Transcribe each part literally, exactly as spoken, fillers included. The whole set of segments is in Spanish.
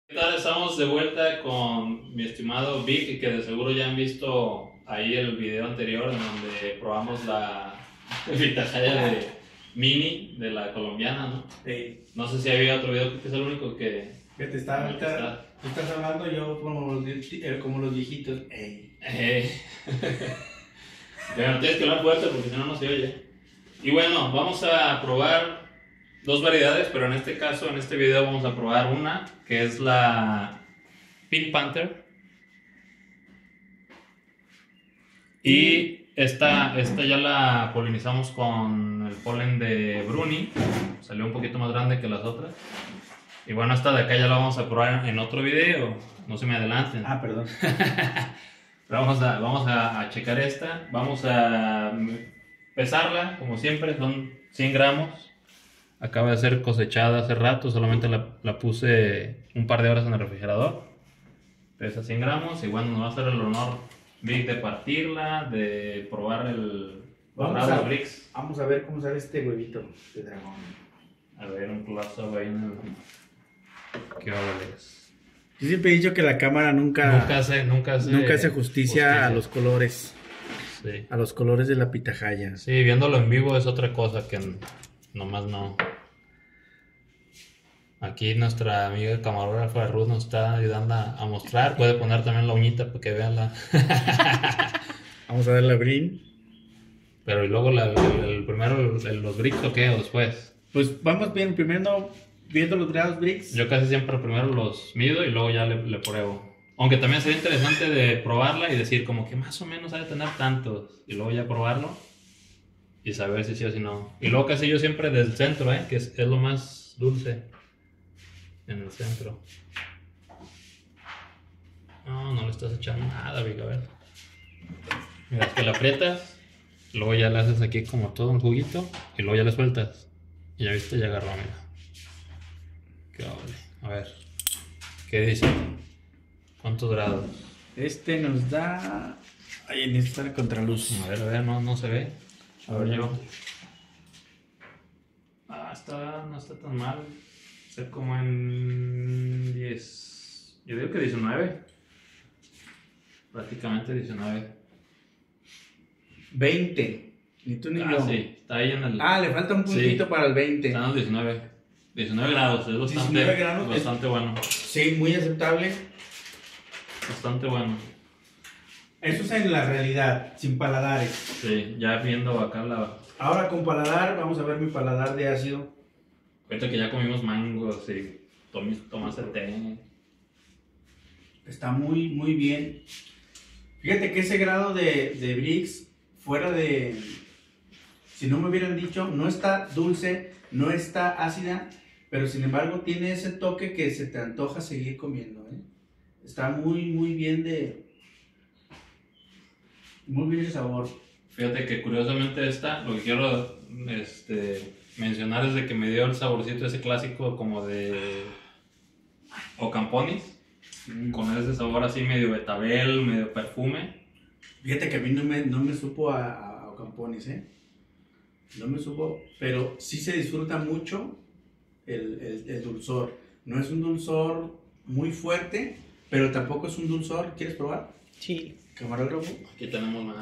¿Qué tal? Estamos de vuelta con mi estimado Vic, que de seguro ya han visto ahí el video anterior en donde probamos la pitahaya de Mini, de la colombiana, ¿no? Sí. No sé si había otro video, creo que es el único que... Que te está, que ahorita, está. tú estás hablando yo como los, eh, como los viejitos. Ey. Eh. Bueno, tienes que hablar fuerte porque si no, no se oye. Y bueno, vamos a probar dos variedades, pero en este caso, en este video vamos a probar una, que es la Pink Panther. Y esta, esta ya la polinizamos con el polen de Bruni. Salió un poquito más grande que las otras. Y bueno, esta de acá ya la vamos a probar en otro video. No se me adelanten. Ah, perdón. Pero vamos a, vamos a, a checar esta. Vamos a pesarla, como siempre, son cien gramos. Acaba de ser cosechada hace rato, solamente la, la puse un par de horas en el refrigerador. Pesa cien gramos y bueno, nos va a hacer el honor, Vic, de partirla, de probar el Vamos dorado a, Brix. vamos a ver cómo sale este huevito de dragón. A ver, un close-up ahí en el... ¿Qué es? Yo siempre he dicho que la cámara nunca, Nunca hace, nunca hace, nunca hace justicia, justicia a los colores. Sí. A los colores de la pitahaya. Sí, viéndolo en vivo es otra cosa que nomás no. Aquí nuestra amiga camarógrafa Ruth nos está ayudando a, a mostrar. Puede poner también la uñita para que vean la. Vamos a darle a Brin. Pero y luego la, el, el primero el, los bricks o qué, o después. Pues vamos bien, primero viendo los grados bricks. Yo casi siempre primero los mido y luego ya le, le pruebo. Aunque también sería interesante de probarla y decir como que más o menos ha de tener tantos. Y luego ya probarlo y saber si sí o si no. Y luego casi yo siempre del centro, ¿eh? Que es, es lo más dulce. En el centro. No, no le estás echando nada, Vic, a ver. Mira, es que la aprietas, luego ya le haces aquí como todo un juguito y luego ya le sueltas. Y ya viste, ya agarró, mira. Qué vale. A ver, ¿qué dice? ¿Cuántos grados? Este nos da... Ay, en esta está contraluz. A ver, a ver, no, no se ve. A ver, yo. Ah, está, no está tan mal. Ser como en diez. Yo digo que diecinueve. Prácticamente diecinueve. veinte. Ni tú ni Ah, yo. sí, está ahí en el. Ah, le falta un puntito Sí. para el veinte. Está en los diecinueve. diecinueve grados, es bastante, diecinueve grados, bastante es- bueno. Sí, muy aceptable. Bastante bueno. Eso es en la realidad, sin paladares. Sí, ya viendo acá la. Ahora con paladar, vamos a ver mi paladar de ácido. Ahorita que ya comimos mangos y tomis- tomaste té. Está muy, muy bien. Fíjate que ese grado de, de Brix, fuera de... Si no me hubieran dicho, no está dulce, no está ácida, pero sin embargo tiene ese toque que se te antoja seguir comiendo, ¿eh? Está muy, muy bien de... Muy bien el sabor. Fíjate que curiosamente esta, lo que quiero este, mencionar es de que me dio el saborcito ese clásico como de Ocamponis, con ese sabor así medio betabel, medio perfume. Fíjate que a mí no me, no me supo a, a, a Ocamponis, ¿eh? No me supo, pero sí se disfruta mucho el, el, el dulzor. No es un dulzor muy fuerte, pero tampoco es un dulzor. ¿Quieres probar? Sí. Camarógrafo. Aquí tenemos más.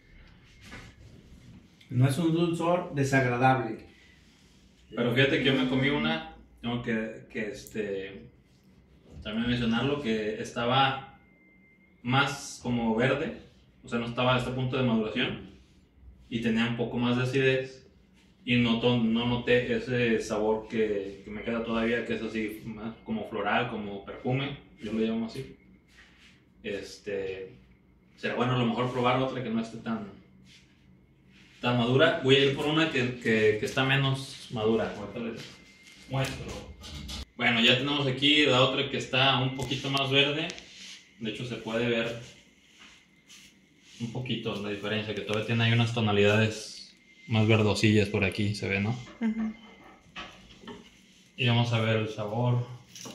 No es un dulzor desagradable. Pero fíjate que yo me comí una, tengo que, que este, también mencionarlo, que estaba más como verde, o sea, no estaba a este punto de maduración y tenía un poco más de acidez y no, to- no noté ese sabor que, que me queda todavía, que es así más como floral, como perfume, yo lo llamo así. Este, será bueno a lo mejor probar otra que no esté tan, tan madura. Voy a ir por una que, que, que está menos madura. Ahorita les muestro. Bueno, ya tenemos aquí la otra que está un poquito más verde. De hecho se puede ver un poquito la diferencia, que todavía tiene ahí unas tonalidades más verdosillas por aquí, se ve, ¿no? Uh-huh. Y vamos a ver el sabor.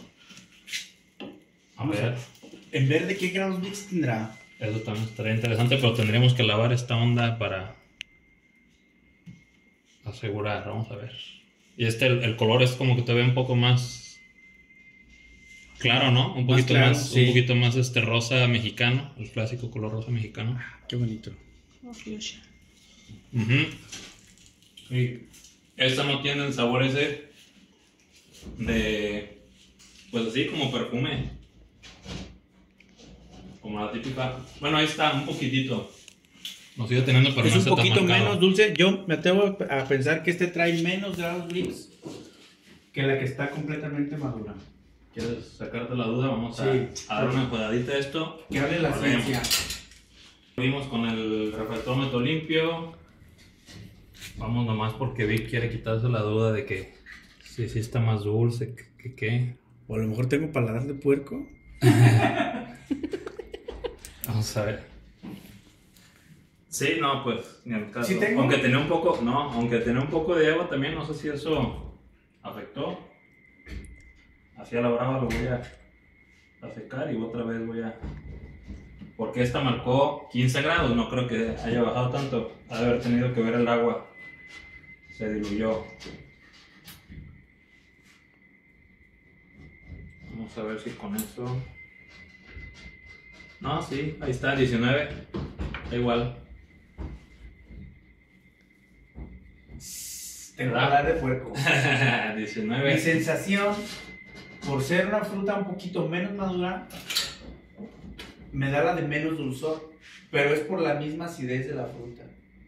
A Vamos a ver. ver. En verde, ¿qué grados Brix tendrá? Eso también estaría interesante, pero tendríamos que lavar esta onda para asegurar. Vamos a ver. Y este, el, el color es como que te ve un poco más claro, ¿no? Un poquito claro, más, sí. un poquito más este rosa mexicano, el clásico color rosa mexicano. Qué bonito. Uh-huh. Sí. Esta no tiene el sabor ese de, pues así como perfume, como la típica. Bueno, ahí está, un poquitito. Lo sigue teniendo, pero Es no un está tan poquito marcado. menos dulce. Yo me atrevo a pensar que este trae menos grados Brix que la que está completamente madura. ¿Quieres sacarte la duda? Vamos a, Sí. a dar una jugadita a esto. Que hable la Volvemos. ciencia. Vimos con el refractómetro limpio. Vamos nomás porque Vic quiere quitarse la duda de que si sí está más dulce, que, que qué. O a lo mejor tengo paladar de puerco. Vamos a ver. Sí, no, pues, ni al caso. Sí tengo. Aunque tenía un poco, no, aunque tenía un poco de agua también, no sé si eso afectó. Así a la brava lo voy a, a secar y otra vez voy a... Porque esta marcó quince grados, no creo que haya bajado tanto. Ha de haber tenido que ver el agua. Se diluyó. Vamos a ver si con eso... No, sí, ahí está, diecinueve. Da igual. Tengo ¿verdad? paladar de puerco. diecinueve. Mi sensación, por ser una fruta un poquito menos madura, me da la de menos dulzor, pero es por la misma acidez de la fruta.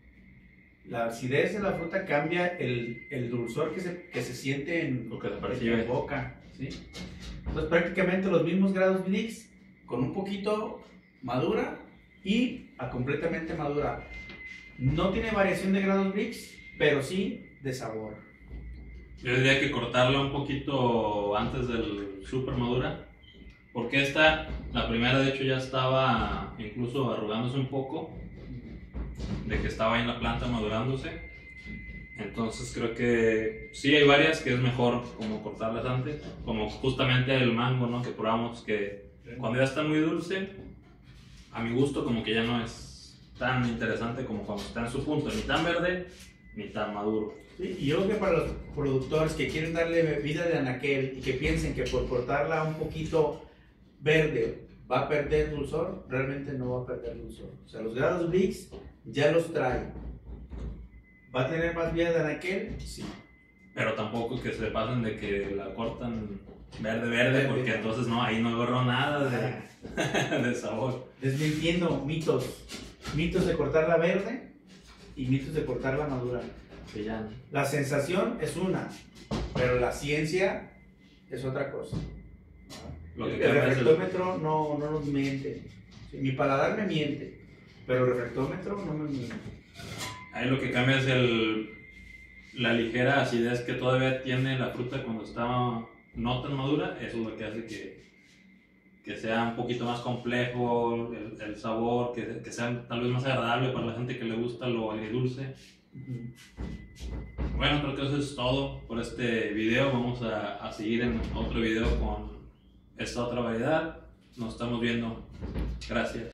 La acidez de la fruta cambia el, el dulzor que se, que se siente en, Lo que se en percibe. la boca, ¿sí? Entonces prácticamente los mismos grados Brix, con un poquito madura y a completamente madura. No tiene variación de grados Brix, pero sí de sabor. Yo diría que cortarla un poquito antes del super madura. Porque esta, la primera de hecho ya estaba incluso arrugándose un poco. De que estaba ahí en la planta madurándose. Entonces creo que sí hay varias que es mejor como cortarlas antes. Como justamente el mango, ¿no? Que probamos que cuando ya está muy dulce, a mi gusto como que ya no es tan interesante como cuando está en su punto. Ni tan verde, ni tan maduro. Sí, y yo creo que para los productores que quieren darle vida de anaquel y que piensen que por cortarla un poquito verde va a perder dulzor, realmente no va a perder dulzor. O sea, los grados Brix ya los trae. ¿Va a tener más vida de anaquel? Sí. Pero tampoco que se pasen de que la cortan verde, verde, porque entonces no, ahí no agarró nada de, de sabor. Desmintiendo mitos. Mitos de cortarla verde y mitos de cortarla madura. Que ya no. La sensación es una, pero la ciencia es otra cosa. Lo que El, cambia el es el- refractómetro no, no nos miente. Sí, mi paladar me miente, pero el refractómetro no me miente. Ahí lo que cambia es el, la ligera acidez que todavía tiene la fruta cuando está no tan madura. Eso es lo que hace que, que sea un poquito más complejo el, el sabor, que, que sea tal vez más agradable para la gente que le gusta lo agridulce. Bueno, creo que eso es todo por este video. Vamos a, a seguir en otro video con esta otra variedad. Nos estamos viendo. Gracias.